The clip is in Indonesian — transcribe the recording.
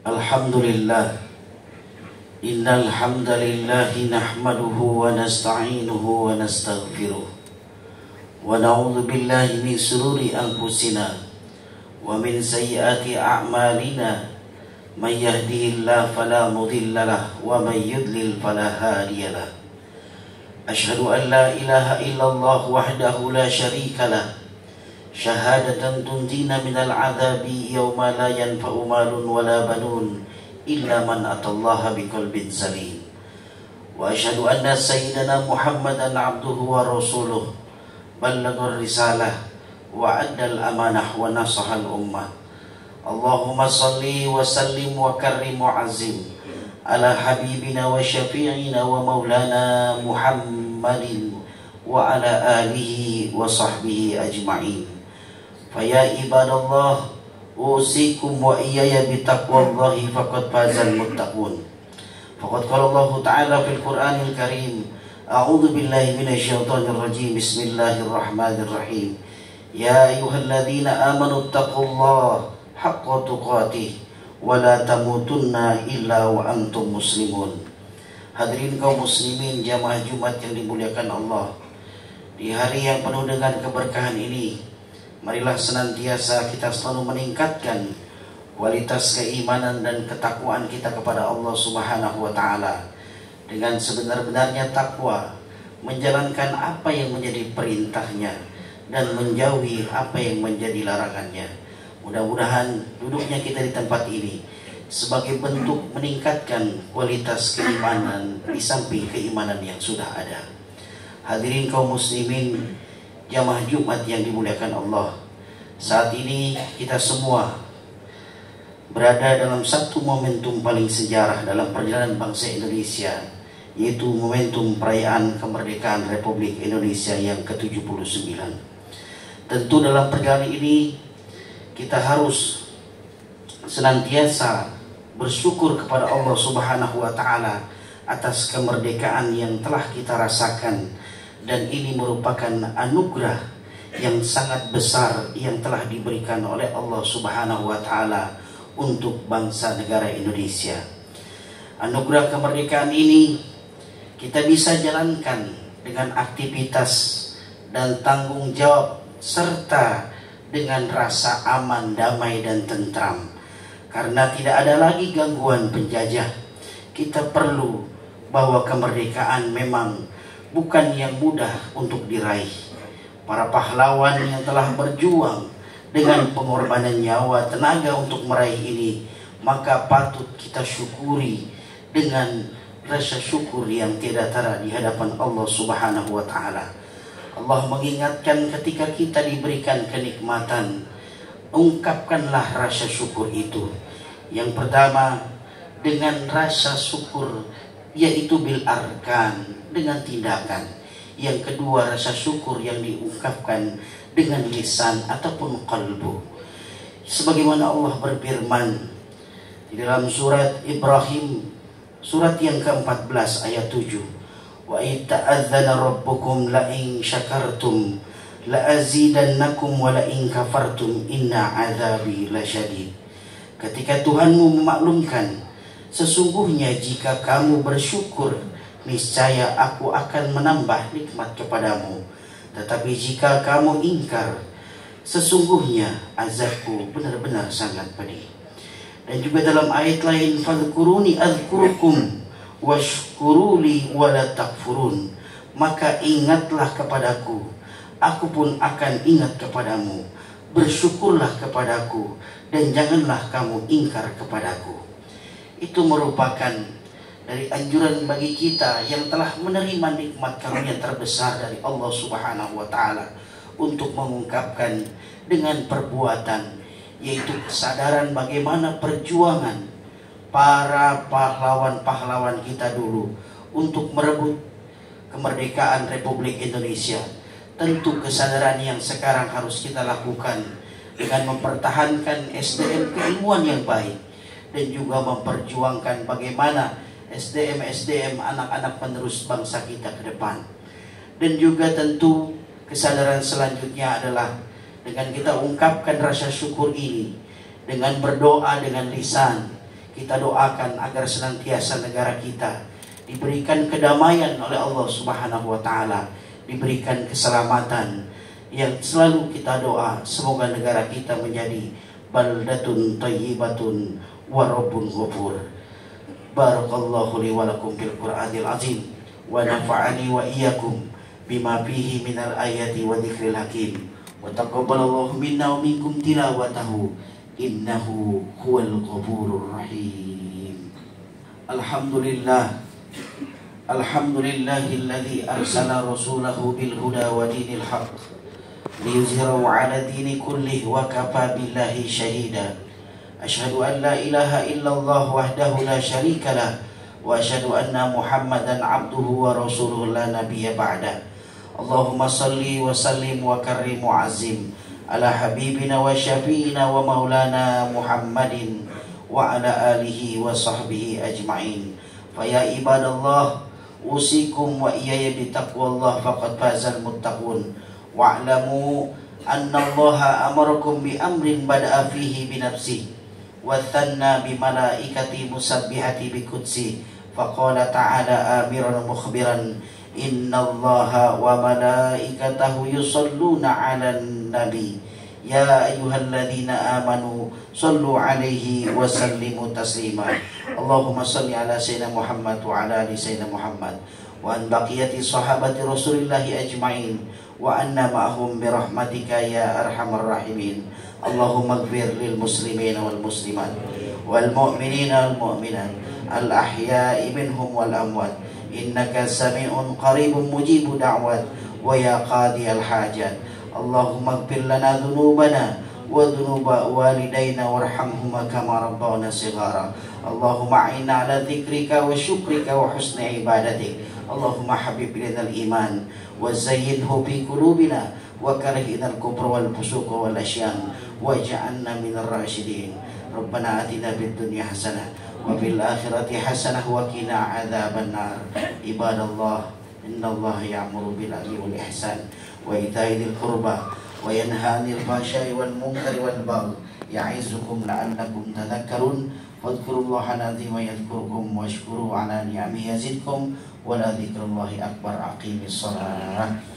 Alhamdulillah, innal hamdalillahi nahmaduhu wa nasta'inuhu wa nastaghfiruh wa na'udzu billahi min shururi anfusina wa min sayyiati a'malina. May yahdihillahu fala mudilla lahu wa may yudlil fala hadiya lahu. Asyhadu an la ilaha illallah wahdahu la syarika lahu syahadatan tunjina minal adzabi yauma la yanfa'u malun wala banun illa man atallaha biqalbin salim. Wa asyhadu anna sayyidana Muhammadan abduhu wa rasuluh ballaghar risalah wa addal amanah wa nasahal ummah. Allahumma salli wa sallim wa karrim wa azim ala habibina wa syafi'ina wa maulana Muhammadin wa ala alihi wa sahbihi ajma'in. Faya ibadallah, usikum wa iyaya bitaqwallahi faqad fazal muttaqun. Faqad qala Allah Ta'ala fil Qur'anil Karim, a'udzu billahi minasyaitonir rajim. Bismillahirrahmanirrahim. Ya ayyuhalladzina amanu taqullaha haqqa tuqatih wa la tamutunna illa wa antum muslimun. Hadirin kaum muslimin jamaah Jumat yang dimuliakan Allah, di hari yang penuh dengan keberkahan ini, marilah senantiasa kita selalu meningkatkan kualitas keimanan dan ketakwaan kita kepada Allah Subhanahu wa Ta'ala dengan sebenar-benarnya takwa, menjalankan apa yang menjadi perintahnya dan menjauhi apa yang menjadi larangannya. Mudah-mudahan duduknya kita di tempat ini sebagai bentuk meningkatkan kualitas keimanan di samping keimanan yang sudah ada. Hadirin kaum muslimin jamaah Jumat yang dimuliakan Allah, saat ini kita semua berada dalam satu momentum paling sejarah dalam perjalanan bangsa Indonesia, yaitu momentum perayaan kemerdekaan Republik Indonesia yang ke-79. Tentu dalam perjalanan ini kita harus senantiasa bersyukur kepada Allah Subhanahu wa Ta'ala atas kemerdekaan yang telah kita rasakan. Dan ini merupakan anugerah yang sangat besar yang telah diberikan oleh Allah Subhanahu wa Ta'ala untuk bangsa negara Indonesia. Anugerah kemerdekaan ini kita bisa jalankan dengan aktivitas dan tanggung jawab serta dengan rasa aman, damai dan tentram. Karena tidak ada lagi gangguan penjajah. Kita perlu bahwa kemerdekaan memang bukan yang mudah untuk diraih. Para pahlawan yang telah berjuang dengan pengorbanan nyawa, tenaga untuk meraih ini, maka patut kita syukuri dengan rasa syukur yang tiada tara di hadapan Allah Subhanahu wa Ta'ala. Allah mengingatkan ketika kita diberikan kenikmatan, ungkapkanlah rasa syukur itu. Yang pertama dengan rasa syukur, yaitu bil arkan, dengan tindakan. Yang kedua rasa syukur yang diungkapkan dengan lisan ataupun qalbu. Sebagaimana Allah berfirman di dalam surat Ibrahim, surat yang ke-14 ayat 7, wa ita'adzana rabbukum la in syakartum la azidannakum wa la in kafartum inna azabi lasyadid. Ketika Tuhanmu memaklumkan, sesungguhnya jika kamu bersyukur, niscaya aku akan menambah nikmat kepadamu. Tetapi jika kamu ingkar, sesungguhnya azabku benar-benar sangat pedih. Dan juga dalam ayat lain, fadhkuruni adzkurukum washkuruli wala takfurun. Maka ingatlah kepadaku, aku pun akan ingat kepadamu. Bersyukurlah kepadaku dan janganlah kamu ingkar kepadaku. Itu merupakan dari anjuran bagi kita yang telah menerima nikmat karunia terbesar dari Allah Subhanahu wa Ta'ala untuk mengungkapkan dengan perbuatan, yaitu kesadaran bagaimana perjuangan para pahlawan-pahlawan kita dulu untuk merebut kemerdekaan Republik Indonesia. Tentu kesadaran yang sekarang harus kita lakukan dengan mempertahankan SDM keilmuan yang baik dan juga memperjuangkan bagaimana SDM anak-anak penerus bangsa kita ke depan. Dan juga tentu kesadaran selanjutnya adalah dengan kita ungkapkan rasa syukur ini dengan berdoa dengan lisan, Kita doakan agar senantiasa negara kita diberikan kedamaian oleh Allah Subhanahu wa taala, diberikan keselamatan. Yang selalu kita doa, semoga negara kita menjadi baldatun thayyibatun wa rabbun ghafur. Barakallahu li wa lakum fil Qur'anil azim wa nafa'ani wa iyyakum bima fihi minal ayati wa dzikril hakim. Wa taqabbalallahu minna wa minkum tilawatahu innahu huwal ghafurur rahim. Alhamdulillah, alhamdulillahilladzi arsala rasulahu bil huda wa dinil haqq liyuzhirahu 'ala dini kullih wa kafa billahi shahida. Asyhadu an la ilaha illallah wahdahu la syarika lah wa asyhadu anna Muhammadan 'abduhu wa rasuluhu la nabiyya ba'da. Allahumma salli wa sallim wa karrim wa azim ala habibina wa syafi'ina wa maulana Muhammadin wa ala alihi wa sahbihi ajma'in. Fa ya ibadallah, usikum wa iyaya bitaqwallah faqad fazal muttaqun. Wa'lamu anna allaha amarakum bi amrin bada'a fihi bi nafsihi wa thanna bi malaikati musabbihati bi qudsi. Faqala ta'ala amiran mukhbiran, innallaha wa malaikatahu yusalluna 'alan nabi ya ayyuhalladzina amanu sallu 'alaihi wa sallimu taslima. Allahumma salli ala sayyidina Muhammad wa ala ali sayyidina Muhammad wa an baqiyati sahabati rasulillahi ajma'in wa anna ma'ahum bi rahmatika ya arhamar rahimin. Allahumma ighfir lil muslimina wal muslimat wal mu'minina wal mu'minat al ahya'i minhum wal amwat innaka sami'un qaribun mujibu da'wat wa ya qadiyal hajat. Allahumma ighfir lana dhunubana wa dhunuba walidayna warhamhuma kama rabbawna shighara. Allahumma a'inna ala dzikrika wa syukrika wa husni ibadatik. Allahumma habib ilaina al-iman wa zayyinhu fi qulubina wa karihna al-kufra wal fusuqa wal asyan waj'alna minar rasyidin. Rabbana atina fid dunya hasanah wa fil akhirati hasanah wa qina adzaban nar. Ibadallah, innallaha ya'muru bil 'adli wal ihsan wa ita'i dzil qurba wa yanha 'anil fahsya'i wal munkari wal baghi ya'izukum la'allakum tadhakkarun. Fadhkurullaha al-'azima yadhkurkum washkuru 'ala ni'amihi yazidkum wa la dzikrullahi akbar. Aqimis shalah.